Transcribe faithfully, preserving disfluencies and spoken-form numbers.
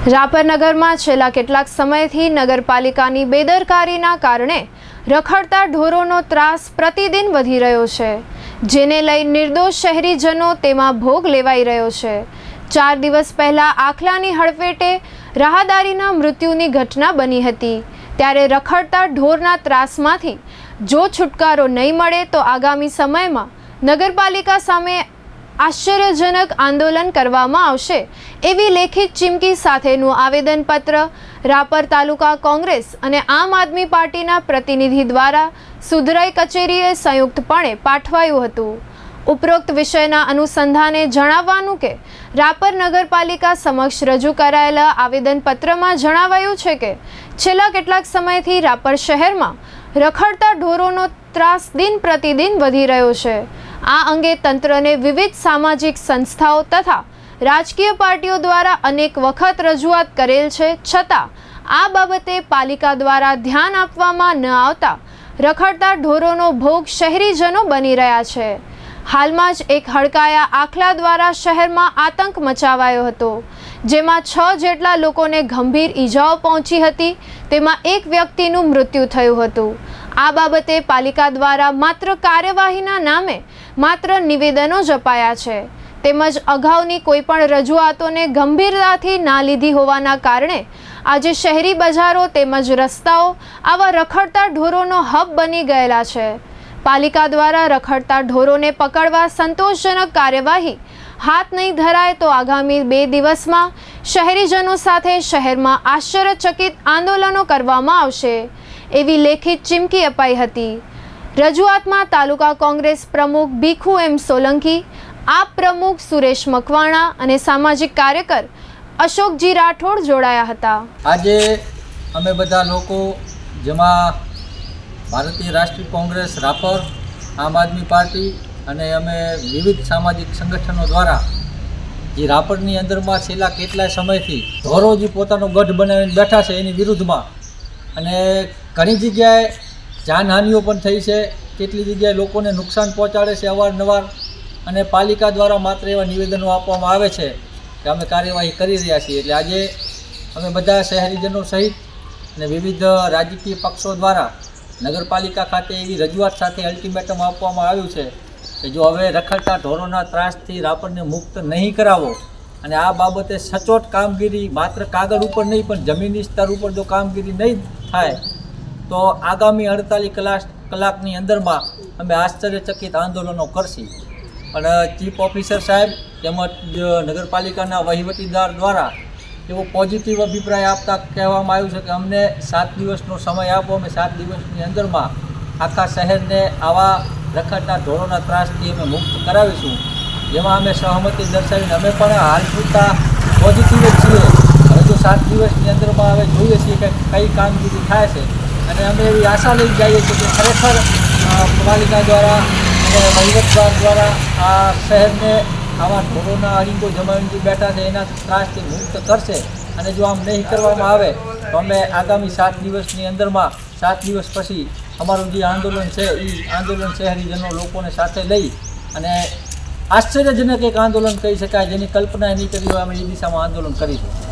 રાપર નગરમાં છેલ્લા કેટલાક સમયથી નગરપાલિકાની બેદરકારીના કારણે રખડતા ઢોરોનો ત્રાસ પ્રતિદિન વધી રહ્યો છે, જેને લઈ નિર્દોષ શહેરીજનો તેમાં ભોગ લેવાઈ રહ્યો છે। ચાર દિવસ પહેલા આખલાની હડફેટે રાહદારીના મૃત્યુની ઘટના બની હતી, ત્યારે રખડતા ઢોરના ત્રાસમાંથી જો છુટકારો નહીં મળે તો આગામી સમયમાં નગરપાલિકા સામે આશ્ચર્યજનક આંદોલન કરવામાં આવશે એવી લેખિત ચીમકી સાથેનું આવેદનપત્ર રાપર તાલુકા કોંગ્રેસ અને આમ આદમી પાર્ટીના પ્રતિનિધિ દ્વારા સુધરાઈ કચેરીએ સંયુક્તપણે પાઠવાયું હતું। ઉપરોક્ત વિષયના અનુસંધાને જણાવવાનું કે રાપર નગરપાલિકા સમક્ષ રજૂ કરાયેલા આવેદનપત્રમાં જણાવાયું છે કે છેલ્લા કેટલાક સમયથી રાપર શહેરમાં રખડતા ઢોરોનો ત્રાસ દિન પ્રતિદિન વધી રહ્યો છે। આ અંગે તંત્રને વિવિધ સામાજિક સંસ્થાઓ તથા રાજકીય પાર્ટીઓ દ્વારા અનેક વખત રજૂઆત કરેલ છે, છતાં આ બાબતે પાલિકા દ્વારા ધ્યાન આપવામાં ન આવતા રખડતા ઢોરોનો ભોગ શહેરીજનો બની રહ્યા છે। હાલમાં જ એક હડકાયા આખલા દ્વારા શહેરમાં આતંક મચાવાયો હતો, જેમાં છ જેટલા લોકોને ગંભીર ઈજાઓ પહોંચી હતી, તેમાં એક વ્યક્તિનું મૃત્યુ થયું હતું। આ બાબતે પાલિકા દ્વારા માત્ર કાર્યવાહીના નામે માત્ર નિવેદનો જ અપાયા છે, તેમજ અગાઉની કોઈપણ રજૂઆતોને ગંભીરતાથી ના લીધી હોવાના કારણે આજે શહેરી બજારો તેમજ રસ્તાઓ આવા રખડતા ઢોરોનો હબ બની ગયેલા છે। પાલિકા દ્વારા રખડતા ઢોરોને પકડવા સંતોષજનક કાર્યવાહી હાથ નહીં ધરાય તો આગામી બે દિવસમાં શહેરીજનો સાથે શહેરમાં આશ્ચર્યચકિત આંદોલનો કરવામાં આવશે એવી લેખિત ચીમકી અપાઈ હતી। રજૂઆતમાં તાલુકા કોંગ્રેસ પ્રમુખ ભીખુ એમ સોલંકી, આપ પ્રમુખ સુરેશ મકવાણા અને સામાજિક કાર્યકર અશોકજી રાઠોડ જોડાયા હતા। આજે અમે બધા લોકો, જેમાં ભારતીય રાષ્ટ્રીય કોંગ્રેસ રાપર, આમ આદમી પાર્ટી અને અમે વિવિધ સામાજિક સંગઠનો દ્વારા જે રાપરની અંદરમાં છેલ્લા કેટલાય સમયથી ઢોરો જે પોતાનો ગઢ બનાવીને બેઠા છે એની વિરુદ્ધમાં, અને ઘણી જગ્યાએ જાનહાનિઓ પણ થઈ છે, કેટલી જગ્યાએ લોકોને નુકસાન પહોંચાડે છે અવારનવાર, અને પાલિકા દ્વારા માત્ર એવા નિવેદનો આપવામાં આવે છે કે અમે કાર્યવાહી કરી રહ્યા છીએ। એટલે આજે અમે બધા શહેરીજનો સહિત અને વિવિધ રાજકીય પક્ષો દ્વારા નગરપાલિકા ખાતે એવી રજૂઆત સાથે અલ્ટિમેટમ આપવામાં આવ્યું છે કે જો હવે રખડતા ઢોરોના ત્રાસથી રાપરને મુક્ત નહીં કરાવો અને આ બાબતે સચોટ કામગીરી માત્ર કાગળ ઉપર નહીં પણ જમીની સ્તર ઉપર જો કામગીરી નહીં થાય તો આગામી અડતાલીસ કલાક કલાકની અંદરમાં અમે આશ્ચર્યચકિત આંદોલનો કરશી। પણ ચીફ ઓફિસર સાહેબ તેમજ નગરપાલિકાના વહીવટીદાર દ્વારા એવો પોઝિટિવ અભિપ્રાય આપતા કહેવામાં આવ્યું છે કે અમને સાત દિવસનો સમય આપો, અમે સાત દિવસની અંદરમાં આખા શહેરને આવા રખડતા ઢોરોના ત્રાસથી અમે મુક્ત કરાવીશું, જેમાં અમે સહમતિ દર્શાવીને અમે પણ હાલ પૂરતા પોઝિટિવ જ છીએ। હવે જો સાત દિવસની અંદરમાં હવે જોઈએ છીએ કે કઈ કામગીરી થાય છે, અને અમે એવી આશા લઈ જઈએ છીએ કે ખરેખર પાલિકા દ્વારા અને વહીવટદાર દ્વારા આ શહેરને આવા ઢોરોના અડીંગો જમાવીને બેઠા છે એના ત્રાસથી મુક્ત કરશે। અને જો આમ નહીં કરવામાં આવે તો અમે આગામી સાત દિવસની અંદરમાં સાત દિવસ પછી અમારું જે આંદોલન છે એ આંદોલન શહેરીજનો લોકોને સાથે લઈ અને આશ્ચર્યજનક એક આંદોલન કહી શકાય, જેની કલ્પના નહીં કરી હોય અમે એ દિશામાં આંદોલન કરીશું।